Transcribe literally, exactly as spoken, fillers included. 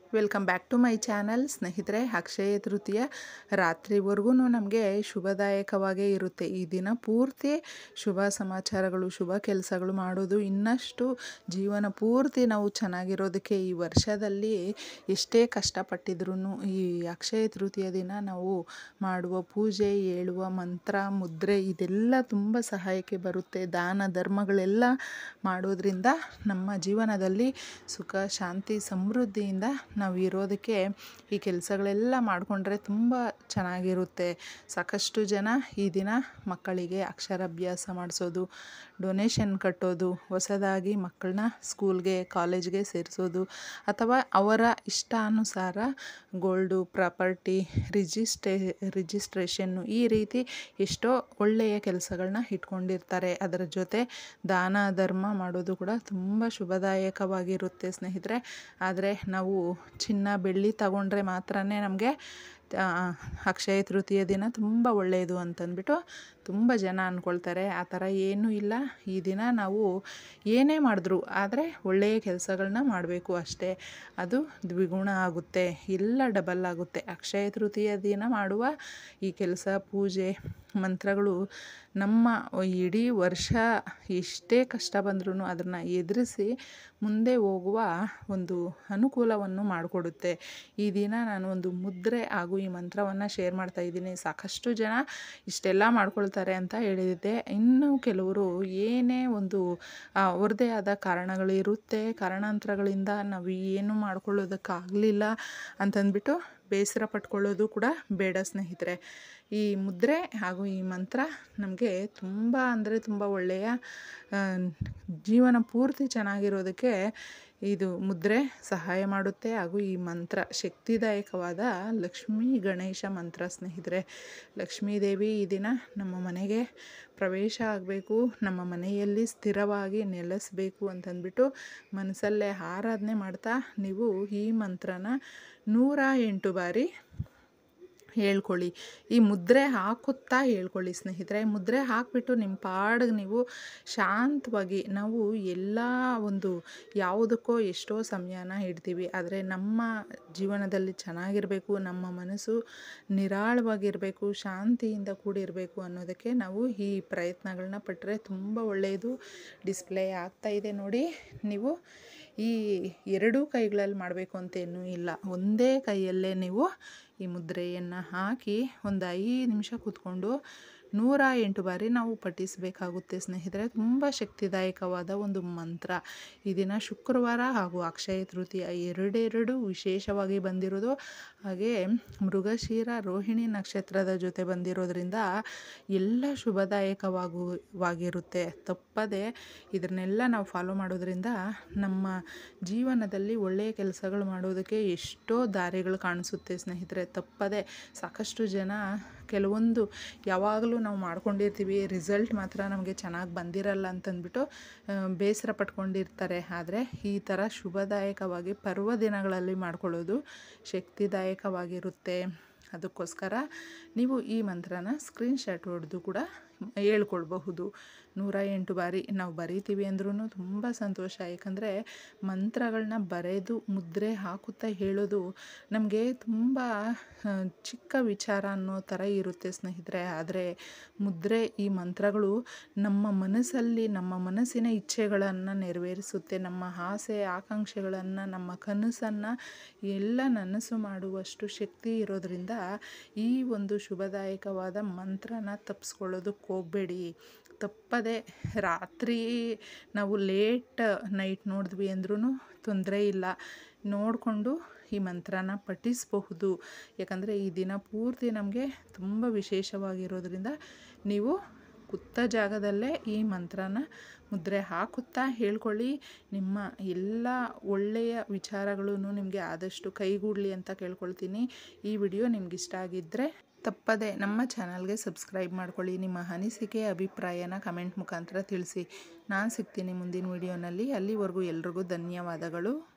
Welcome back to my channel. ಸ್ನೇಹಿತರೆ, ಅಕ್ಷಯ ತೃತೀಯ ರಾತ್ರಿವರೆಗೂ ನಮಗೆ ಶುಭದಾಯಕವಾಗೇ ಇರುತ್ತೆ. ಈ ದಿನ ಪೂರ್ತಿ ಶುಭ ಸಮಾಚಾರಗಳು, ಶುಭ ಕೆಲಸಗಳು ಮಾಡೋದು, ಇನ್ನಷ್ಟು ಜೀವನ ಪೂರ್ತಿ ನಾವು ಚೆನ್ನಾಗಿರೋದಕ್ಕೆ ಈ ವರ್ಷದಲ್ಲಿ ಎಷ್ಟೇ ಕಷ್ಟಪಟ್ಟಿದ್ರೂ ಈ ಅಕ್ಷಯ ತೃತೀಯ ದಿನ ನಾವು ಮಾಡುವ ಪೂಜೆ, ಹೇಳುವ ಮಂತ್ರ, ಮುದ್ರೆ ಇದೆಲ್ಲ ತುಂಬ ಸಹಾಯಕ್ಕೆ ಬರುತ್ತೆ. ದಾನ ಧರ್ಮಗಳೆಲ್ಲ ಮಾಡೋದ್ರಿಂದ ನಮ್ಮ ಜೀವನದಲ್ಲಿ ಸುಖ, ಶಾಂತಿ, ಸಮೃದ್ಧಿಯಿಂದ ನಾವು ಇರೋದಕ್ಕೆ ಈ ಕೆಲಸಗಳೆಲ್ಲ ಮಾಡಿಕೊಂಡ್ರೆ ತುಂಬ ಚೆನ್ನಾಗಿರುತ್ತೆ. ಸಾಕಷ್ಟು ಜನ ಈ ದಿನ ಮಕ್ಕಳಿಗೆ ಅಕ್ಷರಾಭ್ಯಾಸ ಮಾಡಿಸೋದು, ಡೊನೇಷನ್ ಕಟ್ಟೋದು, ಹೊಸದಾಗಿ ಮಕ್ಕಳನ್ನ ಸ್ಕೂಲ್ಗೆ, ಕಾಲೇಜ್ಗೆ ಸೇರಿಸೋದು, ಅಥವಾ ಅವರ ಇಷ್ಟಾನುಸಾರ ಗೋಲ್ಡು, ಪ್ರಾಪರ್ಟಿ, ರಿಜಿಸ್ಟ್ರೇ ರಿಜಿಸ್ಟ್ರೇಷನ್ನು ಈ ರೀತಿ ಎಷ್ಟೋ ಒಳ್ಳೆಯ ಕೆಲಸಗಳನ್ನ ಇಟ್ಕೊಂಡಿರ್ತಾರೆ. ಅದರ ಜೊತೆ ದಾನ ಧರ್ಮ ಮಾಡೋದು ಕೂಡ ತುಂಬ ಶುಭದಾಯಕವಾಗಿರುತ್ತೆ ಸ್ನೇಹಿತರೆ. ಆದರೆ ನಾವು ಚಿನ್ನ, ಬೆಳ್ಳಿ ತಗೊಂಡ್ರೆ ಮಾತ್ರನೇ ನಮಗೆ ಅಕ್ಷಯ ತೃತೀಯ ದಿನ ತುಂಬ ಒಳ್ಳೆಯದು ಅಂತಂದ್ಬಿಟ್ಟು ತುಂಬ ಜನ ಅಂದ್ಕೊಳ್ತಾರೆ. ಆ ಥರ ಏನೂ ಇಲ್ಲ. ಈ ದಿನ ನಾವು ಏನೇ ಮಾಡಿದ್ರು ಆದರೆ ಒಳ್ಳೆಯ ಕೆಲಸಗಳನ್ನ ಮಾಡಬೇಕು ಅಷ್ಟೇ. ಅದು ದ್ವಿಗುಣ ಆಗುತ್ತೆ, ಎಲ್ಲ ಡಬಲ್ ಆಗುತ್ತೆ. ಅಕ್ಷಯ ತೃತೀಯ ದಿನ ಮಾಡುವ ಈ ಕೆಲಸ, ಪೂಜೆ, ಮಂತ್ರಗಳು ನಮ್ಮ ಇಡೀ ವರ್ಷ ಎಷ್ಟೇ ಕಷ್ಟ ಬಂದ್ರೂ ಅದನ್ನು ಎದುರಿಸಿ ಮುಂದೆ ಹೋಗುವ ಒಂದು ಅನುಕೂಲವನ್ನು ಮಾಡಿಕೊಡುತ್ತೆ. ಈ ದಿನ ನಾನು ಒಂದು ಮುದ್ರೆ ಹಾಗೂ ಈ ಮಂತ್ರವನ್ನು ಶೇರ್ ಮಾಡ್ತಾ ಇದ್ದೀನಿ. ಸಾಕಷ್ಟು ಜನ ಇಷ್ಟೆಲ್ಲ ಮಾಡ್ಕೊಳ್ತಾರೆ ಅಂತ ಹೇಳಿದ್ದೆ. ಇನ್ನು ಕೆಲವರು ಏನೇ ಒಂದು ಅವ್ರದ್ದೇ ಆದ ಕಾರಣಗಳಿರುತ್ತೆ, ಕಾರಣಾಂತರಗಳಿಂದ ನಾವು ಏನು ಮಾಡ್ಕೊಳ್ಳೋದಕ್ಕಾಗಲಿಲ್ಲ ಅಂತಂದ್ಬಿಟ್ಟು ಬೇಸರ ಪಟ್ಕೊಳ್ಳೋದು ಕೂಡ ಬೇಡ ಸ್ನೇಹಿತರೆ. ಈ ಮುದ್ರೆ ಹಾಗೂ ಈ ಮಂತ್ರ ನಮಗೆ ತುಂಬ ಅಂದರೆ ತುಂಬ ಒಳ್ಳೆಯ ಜೀವನ ಪೂರ್ತಿ ಚೆನ್ನಾಗಿರೋದಕ್ಕೆ ಇದು ಮುದ್ರೆ ಸಹಾಯ ಮಾಡುತ್ತೆ. ಹಾಗೂ ಈ ಮಂತ್ರ ಶಕ್ತಿದಾಯಕವಾದ ಲಕ್ಷ್ಮೀ ಗಣೇಶ ಮಂತ್ರ ಸ್ನೇಹಿತರೆ. ಲಕ್ಷ್ಮೀದೇವಿ ಈ ದಿನ ನಮ್ಮ ಮನೆಗೆ ಪ್ರವೇಶ ಆಗಬೇಕು, ನಮ್ಮ ಮನೆಯಲ್ಲಿ ಸ್ಥಿರವಾಗಿ ನೆಲೆಸಬೇಕು ಅಂತಂದ್ಬಿಟ್ಟು ಮನಸ್ಸಲ್ಲೇ ಆರಾಧನೆ ಮಾಡ್ತಾ ನೀವು ಈ ಮಂತ್ರನ ನೂರ ಎಂಟು ಬಾರಿ ಹೇಳ್ಕೊಳ್ಳಿ. ಈ ಮುದ್ರೆ ಹಾಕುತ್ತಾ ಹೇಳ್ಕೊಳ್ಳಿ ಸ್ನೇಹಿತರೆ. ಮುದ್ರೆ ಹಾಕಿಬಿಟ್ಟು ನಿಮ್ಮ ಪಾಡಿಗೆ ನೀವು ಶಾಂತವಾಗಿ, ನಾವು ಎಲ್ಲ ಒಂದು ಯಾವುದಕ್ಕೋ ಎಷ್ಟೋ ಸಮಯನ ಇಡ್ತೀವಿ, ಆದರೆ ನಮ್ಮ ಜೀವನದಲ್ಲಿ ಚೆನ್ನಾಗಿರಬೇಕು, ನಮ್ಮ ಮನಸ್ಸು ನಿರಾಳವಾಗಿರಬೇಕು, ಶಾಂತಿಯಿಂದ ಕೂಡಿರಬೇಕು ಅನ್ನೋದಕ್ಕೆ ನಾವು ಈ ಪ್ರಯತ್ನಗಳನ್ನ ಪಟ್ಟರೆ ತುಂಬ ಒಳ್ಳೆಯದು. ಡಿಸ್ಪ್ಲೇ ಆಗ್ತಾ ಇದೆ ನೋಡಿ. ನೀವು ಈ ಎರಡೂ ಕೈಗಳಲ್ಲಿ ಮಾಡಬೇಕು ಅಂತೇನೂ ಇಲ್ಲ, ಒಂದೇ ಕೈಯಲ್ಲೇ ನೀವು ಈ ಮುದ್ರೆಯನ್ನು ಹಾಕಿ ಒಂದು ಐದು ನಿಮಿಷ ಕೂತ್ಕೊಂಡು ನೂರ ಎಂಟು ಬಾರಿ ನಾವು ಪಠಿಸಬೇಕಾಗುತ್ತೆ ಸ್ನೇಹಿತರೆ. ತುಂಬ ಶಕ್ತಿದಾಯಕವಾದ ಒಂದು ಮಂತ್ರ. ಈ ದಿನ ಶುಕ್ರವಾರ ಹಾಗೂ ಅಕ್ಷಯ ತೃತೀಯ ಎರಡೆರಡು ವಿಶೇಷವಾಗಿ ಬಂದಿರೋದು. ಹಾಗೆ ಮೃಗಶಿರ ರೋಹಿಣಿ ನಕ್ಷತ್ರದ ಜೊತೆ ಬಂದಿರೋದ್ರಿಂದ ಎಲ್ಲ ಶುಭದಾಯಕವಾಗು ವಾಗಿರುತ್ತೆ. ತಪ್ಪದೆ ಇದನ್ನೆಲ್ಲ ನಾವು ಫಾಲೋ ಮಾಡೋದ್ರಿಂದ ನಮ್ಮ ಜೀವನದಲ್ಲಿ ಒಳ್ಳೆಯ ಕೆಲಸಗಳು ಮಾಡೋದಕ್ಕೆ ಎಷ್ಟೋ ದಾರಿಗಳು ಕಾಣಿಸುತ್ತೆ ಸ್ನೇಹಿತರೆ. ತಪ್ಪದೆ ಸಾಕಷ್ಟು ಜನ ಕೆಲವೊಂದು ಯಾವಾಗಲೂ ನಾವು ಮಾಡ್ಕೊಂಡಿರ್ತೀವಿ, ರಿಸಲ್ಟ್ ಮಾತ್ರ ನಮಗೆ ಚೆನ್ನಾಗಿ ಬಂದಿರಲ್ಲ ಅಂತಂದ್ಬಿಟ್ಟು ಬೇಸರ ಪಟ್ಕೊಂಡಿರ್ತಾರೆ. ಆದರೆ ಈ ಥರ ಶುಭದಾಯಕವಾಗಿ ಪರ್ವ ದಿನಗಳಲ್ಲಿ ಮಾಡ್ಕೊಳ್ಳೋದು ಶಕ್ತಿದಾಯಕವಾಗಿರುತ್ತೆ. ಅದಕ್ಕೋಸ್ಕರ ನೀವು ಈ ಮಂತ್ರನ ಸ್ಕ್ರೀನ್ಶಾಟ್ ಹೊಡೆದು ಕೂಡ ಹೇಳ್ಕೊಳ್ಬಹುದು. ನೂರ ಎಂಟು ಬಾರಿ ನಾವು ಬರೀತೀವಿ ಅಂದ್ರೂ ತುಂಬ ಸಂತೋಷ. ಯಾಕಂದರೆ ಮಂತ್ರಗಳನ್ನ ಬರೆದು ಮುದ್ರೆ ಹಾಕುತ್ತಾ ಹೇಳೋದು ನಮಗೆ ತುಂಬ ಚಿಕ್ಕ ವಿಚಾರ ಅನ್ನೋ ಥರ ಇರುತ್ತೆ ಸ್ನೇಹಿತರೆ. ಆದರೆ ಮುದ್ರೆ, ಈ ಮಂತ್ರಗಳು ನಮ್ಮ ಮನಸ್ಸಲ್ಲಿ ನಮ್ಮ ಮನಸ್ಸಿನ ಇಚ್ಛೆಗಳನ್ನು ನೆರವೇರಿಸುತ್ತೆ. ನಮ್ಮ ಆಸೆ ಆಕಾಂಕ್ಷೆಗಳನ್ನು, ನಮ್ಮ ಕನಸನ್ನು ಎಲ್ಲ ನನಸು ಮಾಡುವಷ್ಟು ಶಕ್ತಿ ಇರೋದರಿಂದ ಈ ಒಂದು ಶುಭದಾಯಕವಾದ ಮಂತ್ರನ ತಪ್ಪಿಸ್ಕೊಳ್ಳೋದಕ್ಕೆ ಹೋಗಬೇಡಿ. ತಪ್ಪದೆ ರಾತ್ರಿ ನಾವು ಲೇಟ್ ನೈಟ್ ನೋಡಿದ್ವಿ ಅಂದ್ರೂ ತೊಂದರೆ ಇಲ್ಲ, ನೋಡಿಕೊಂಡು ಈ ಮಂತ್ರನ ಪಠಿಸಬಹುದು. ಯಾಕಂದರೆ ಈ ದಿನ ಪೂರ್ತಿ ನಮಗೆ ತುಂಬ ವಿಶೇಷವಾಗಿರೋದ್ರಿಂದ ನೀವು ಕೂತ ಜಾಗದಲ್ಲೇ ಈ ಮಂತ್ರನ ಮುದ್ರೆ ಹಾಕುತ್ತಾ ಹೇಳ್ಕೊಳ್ಳಿ. ನಿಮ್ಮ ಎಲ್ಲ ಒಳ್ಳೆಯ ವಿಚಾರಗಳೂ ನಿಮಗೆ ಆದಷ್ಟು ಕೈಗೂಡಲಿ ಅಂತ ಕೇಳ್ಕೊಳ್ತೀನಿ. ಈ ವಿಡಿಯೋ ನಿಮ್ಗೆ ಇಷ್ಟ ಆಗಿದ್ದರೆ ತಪ್ಪದೆ ನಮ್ಮ ಚಾನಲ್ಗೆ ಸಬ್ಸ್ಕ್ರೈಬ್ ಮಾಡ್ಕೊಳ್ಳಿ. ನಿಮ್ಮ ಅನಿಸಿಕೆ, ಅಭಿಪ್ರಾಯನ ಕಮೆಂಟ್ ಮುಖಾಂತರ ತಿಳಿಸಿ. ನಾನು ಸಿಗ್ತೀನಿ ಮುಂದಿನ ವಿಡಿಯೋನಲ್ಲಿ. ಅಲ್ಲಿವರೆಗೂ ಎಲ್ರಿಗೂ ಧನ್ಯವಾದಗಳು.